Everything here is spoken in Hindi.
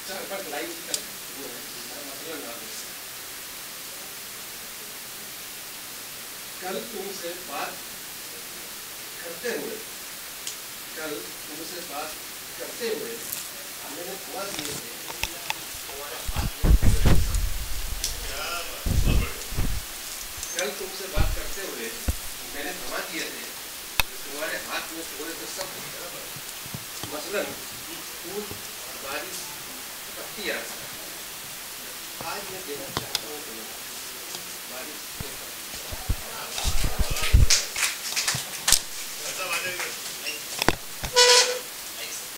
कल तुमसे बात करते हुए मैंने दुआ दिए थे तुम्हारे हाथ में। कल तुमसे बात करते हुए मैंने दुआ दिए थे तुम्हारे हाथ में थोड़े से सब, मसलन फूल, बारिश, पत्तियाँ। आज मैं देना चाहता हूँ तुम्हें बारिश के